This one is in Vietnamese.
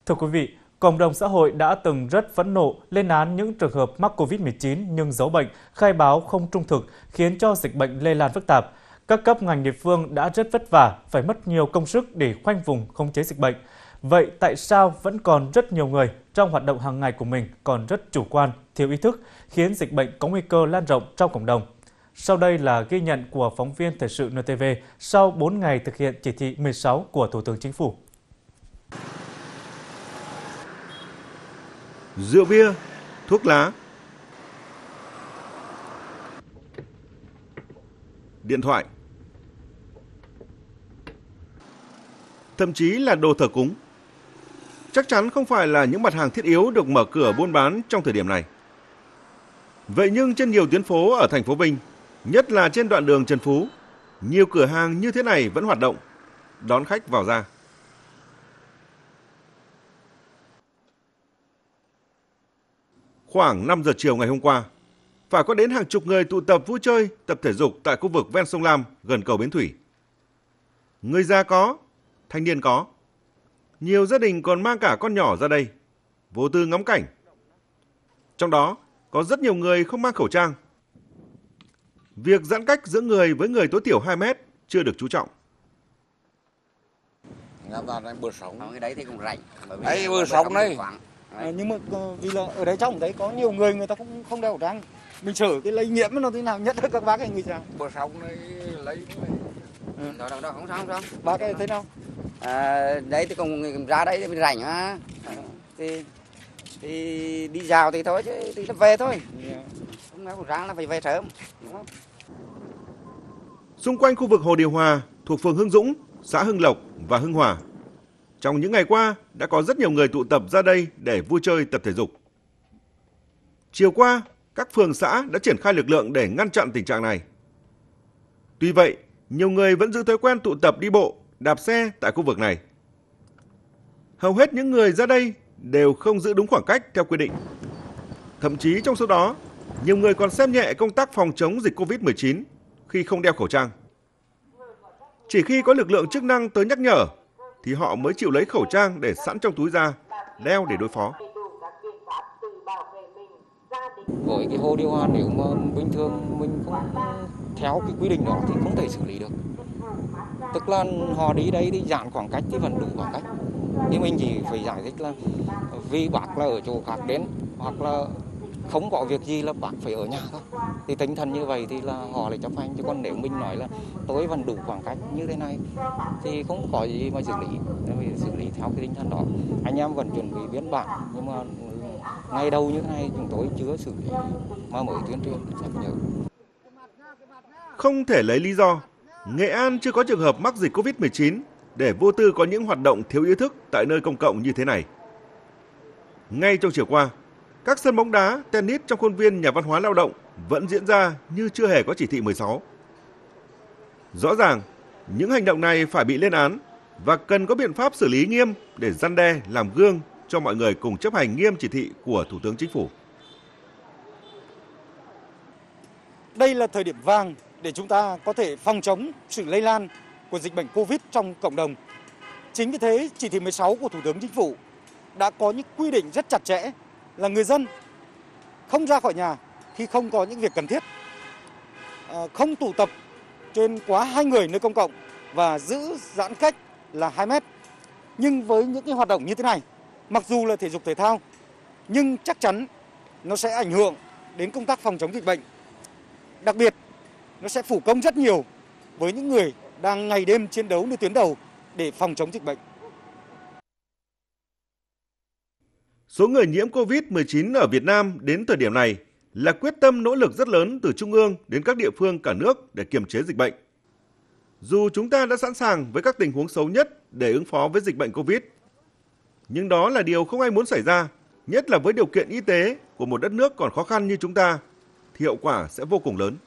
Thưa quý vị, cộng đồng xã hội đã từng rất phẫn nộ lên án những trường hợp mắc Covid-19 nhưng giấu bệnh, khai báo không trung thực khiến cho dịch bệnh lây lan phức tạp. Các cấp ngành địa phương đã rất vất vả, phải mất nhiều công sức để khoanh vùng khống chế dịch bệnh. Vậy tại sao vẫn còn rất nhiều người trong hoạt động hàng ngày của mình còn rất chủ quan, thiếu ý thức, khiến dịch bệnh có nguy cơ lan rộng trong cộng đồng? Sau đây là ghi nhận của phóng viên Thời sự NTV sau 4 ngày thực hiện chỉ thị 16 của Thủ tướng Chính phủ. Rượu bia, thuốc lá, điện thoại, thậm chí là đồ thờ cúng. Chắc chắn không phải là những mặt hàng thiết yếu được mở cửa buôn bán trong thời điểm này. Vậy nhưng trên nhiều tuyến phố ở thành phố Vinh, nhất là trên đoạn đường Trần Phú, nhiều cửa hàng như thế này vẫn hoạt động, đón khách vào ra. Khoảng 5 giờ chiều ngày hôm qua, phải có đến hàng chục người tụ tập vui chơi, tập thể dục tại khu vực ven sông Lam gần cầu Bến Thủy. Người già có, thanh niên có. Nhiều gia đình còn mang cả con nhỏ ra đây, vô tư ngắm cảnh. Trong đó, có rất nhiều người không mang khẩu trang. Việc giãn cách giữa người với người tối thiểu 2 mét chưa được chú trọng. Bờ sông. Ở đấy thì cũng rảnh. Đấy bờ sông đấy. Nhưng mà vì là ở đấy trong đấy có nhiều người ta cũng không đeo khẩu trang. Mình sợ cái lây nhiễm nó thế nào, nhất là các bác ấy người già. Bờ sông đấy lấy. Đó không sao. Bác ấy thế nào? Đấy thì cùng ra đấy thì mình rảnh á. Thì đi dạo thì thôi chứ thì về thôi. Không đeo khẩu trang là phải về sớm, đúng không? Xung quanh khu vực Hồ Điều Hòa thuộc phường Hưng Dũng, xã Hưng Lộc và Hưng Hòa, trong những ngày qua đã có rất nhiều người tụ tập ra đây để vui chơi tập thể dục. Chiều qua, các phường xã đã triển khai lực lượng để ngăn chặn tình trạng này. Tuy vậy, nhiều người vẫn giữ thói quen tụ tập đi bộ, đạp xe tại khu vực này. Hầu hết những người ra đây đều không giữ đúng khoảng cách theo quy định. Thậm chí trong số đó, nhiều người còn xem nhẹ công tác phòng chống dịch Covid-19 khi không đeo khẩu trang. Chỉ khi có lực lượng chức năng tới nhắc nhở thì họ mới chịu lấy khẩu trang để sẵn trong túi ra, đeo để đối phó. Với cái hồ điều hòa nếu mà bình thường mình không theo cái quy định đó thì không thể xử lý được. Tức là họ đi đây thì giãn khoảng cách thì vẫn đủ khoảng cách. Nhưng mình chỉ phải giải thích là vì bác là ở chỗ khác đến hoặc là không có việc gì là bác phải ở nhà thôi. Thì tinh thần như vậy thì là họ lại chấp hành. Chứ còn nếu mình nói là tôi vẫn đủ khoảng cách như thế này thì không có gì mà xử lý. Nên phải xử lý theo cái tinh thần đó. Anh em vẫn chuẩn bị biên bản nhưng mà ngày đầu như thế này chúng tôi chưa xử lý mà mới tuyên truyền nhắc nhở. Không thể lấy lý do Nghệ An chưa có trường hợp mắc dịch Covid-19 để vô tư có những hoạt động thiếu ý thức tại nơi công cộng như thế này. Ngay trong chiều qua, các sân bóng đá, tennis trong khuôn viên Nhà văn hóa Lao động vẫn diễn ra như chưa hề có chỉ thị 16. Rõ ràng, những hành động này phải bị lên án và cần có biện pháp xử lý nghiêm để răn đe, làm gương cho mọi người cùng chấp hành nghiêm chỉ thị của Thủ tướng Chính phủ. Đây là thời điểm vàng để chúng ta có thể phòng chống sự lây lan của dịch bệnh Covid trong cộng đồng. Chính vì thế, chỉ thị 16 của Thủ tướng Chính phủ đã có những quy định rất chặt chẽ là người dân không ra khỏi nhà khi không có những việc cần thiết, không tụ tập trên quá 2 người nơi công cộng và giữ giãn cách là 2 mét. Nhưng với những cái hoạt động như thế này, mặc dù là thể dục thể thao, nhưng chắc chắn nó sẽ ảnh hưởng đến công tác phòng chống dịch bệnh. Đặc biệt, nó sẽ phủ công rất nhiều với những người đang ngày đêm chiến đấu nơi tuyến đầu để phòng chống dịch bệnh. Số người nhiễm Covid-19 ở Việt Nam đến thời điểm này là quyết tâm nỗ lực rất lớn từ Trung ương đến các địa phương cả nước để kiềm chế dịch bệnh. Dù chúng ta đã sẵn sàng với các tình huống xấu nhất để ứng phó với dịch bệnh Covid, nhưng đó là điều không ai muốn xảy ra, nhất là với điều kiện y tế của một đất nước còn khó khăn như chúng ta, thì hậu quả sẽ vô cùng lớn.